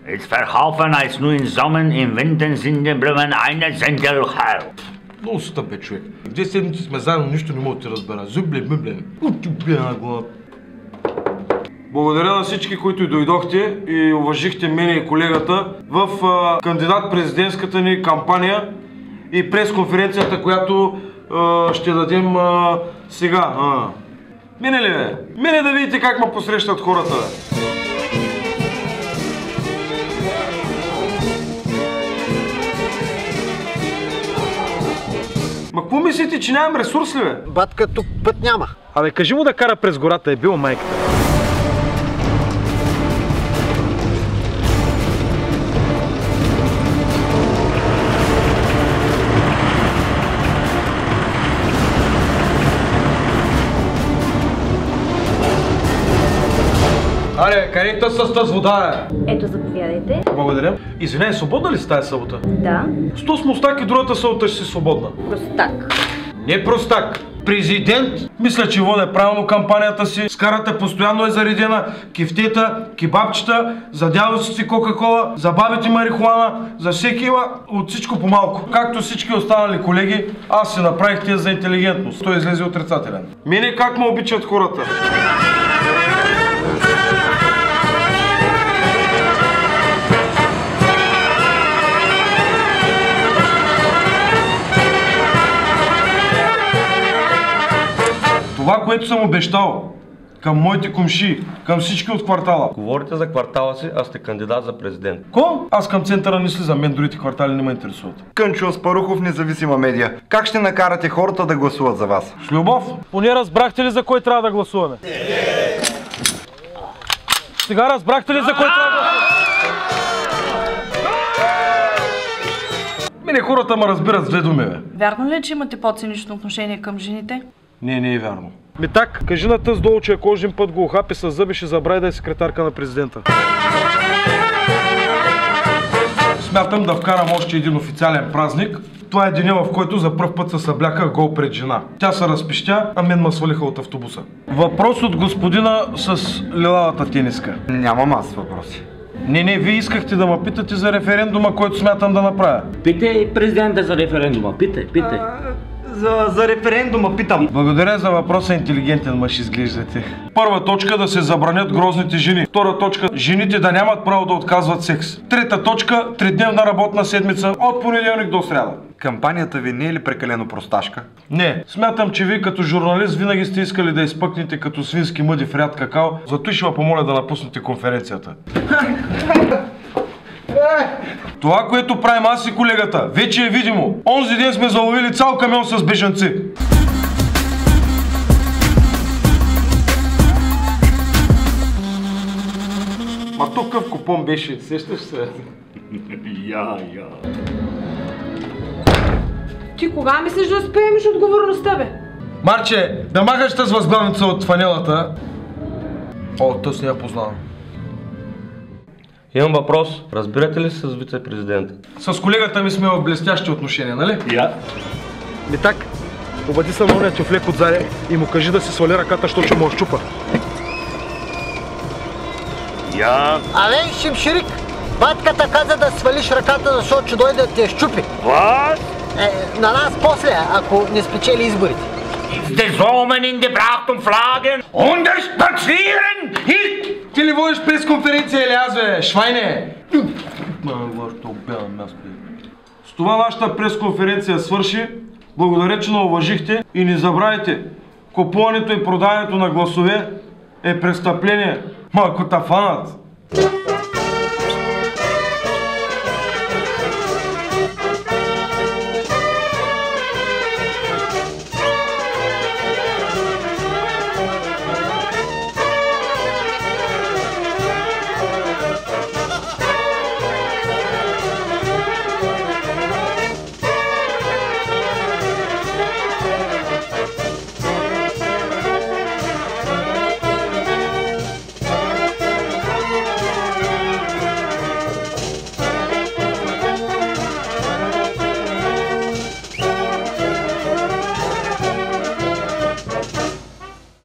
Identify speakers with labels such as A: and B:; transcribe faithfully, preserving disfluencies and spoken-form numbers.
A: Es verkaufen als nur im Sommer, im Winter sind die Blumen eine Centel hell.
B: Много си тъпе, човек. Две седмици сме заедно, нищо не мога да ти разбера. Зюбле, мюбле. Благодаря на всички, които дойдохте и уважихте мене и колегата в а, кандидат-президентската ни кампания и пресконференцията, която а, ще дадем а, сега. А. Мине ли, бе? Мине да видите как ме посрещат хората, бе. Ма какво мислите, че нямам ресурс ли, бе?
C: Батка, тук път няма.
B: Абе, кажи му да кара през гората, е била майката. Аре, къде с тази вода, е?
D: Ето, заповядайте.
B: Благодаря. Извинявай, свободна ли си тази събота?
D: Да.
B: Сто с мустак и другата събота ще си свободна.
D: Простак.
B: Не простак. Президент. Мисля, че води правилно кампанията си. Скарата постоянно е заредена. Кифтета, кебабчета, за дядовците Кока-кола, за бабите марихуана, за всеки от всичко по малко. Както всички останали колеги, аз си направих тези за интелигентност. Той излезе отрицателен. Мене как ме обичат хората? Това, което съм обещал към моите комши, към всички от квартала.
E: Говорите за квартала си, а сте кандидат за президент.
B: Ко? Аз към центъра не слизам, мен другите квартали не ме интересуват.
F: Кънчо Аспарухов, независима медия. Как ще накарате хората да гласуват за вас?
B: С любов. Поне разбрахте ли за кой трябва да гласуваме? Сега разбрахте ли за кой трябва да гласуваме? Мене хората ме разбират с две думи, бе.
G: Вярно ли е, че имате по-цинично отношение към жените?
B: Не, не е вярно. Ми так, кажи на тъз долу, че ако един път го охапи с зъби, ще забрави да е секретарка на президента. Смятам да вкарам още един официален празник. Това е деня, в който за пръв път се събляках гол пред жена. Тя се разпищя, а мен ме свалиха от автобуса. Въпрос от господина с лилавата тениска.
F: Нямам аз въпроси.
B: Не, не, вие искахте да ме питате за референдума, който смятам да направя.
A: Питай президента за референдума, питай, питай.
F: За, за референдума питам.
B: Благодаря за въпроса, интелигентен мъж изглеждате. Първа точка, да се забранят грозните жени. Втора точка, жените да нямат право да отказват секс. Трета точка, тридневна работна седмица от понеделник до сряда.
F: Кампанията ви не е ли прекалено просташка?
B: Не, смятам, че вие като журналист винаги сте искали да изпъкнете като свински мъди в ряд какао, зато ще ви помоля да напуснете конференцията. Това, което правим аз и колегата, вече е видимо. Онзи ден сме заловили цял камион с бежанци. Ма то къв купон беше, сещаш се?
A: Я, я.
G: Ти кога мислиш да спеемеш отговорността, бе?
B: Марче, да махаш тази възглавница от фанелата. О, тъс не я познавам.
E: Имам въпрос. Разбирате ли се с вице-президента?
B: С колегата ми сме в блестящи отношения, нали?
A: Я.
B: Ми так, обади се на ония тюфлек отзаде и му кажи да си свали ръката, защото ще му щупа.
A: Я.
C: Абе, Шимширик, батката каза да свалиш ръката, защото ще дойде да те щупи.
A: What?
C: Е, на нас после, ако не спечели изборите.
A: Der Somen in die Brachtumflagen und der Spazieren ist...
B: Ти ли водиш пресконференция или аз, бе, швайне? С това нашата пресконференция свърши. Благодаря, че уважихте и не забравяйте, купуването и продаването на гласове е престъпление. Ма ако та фанат,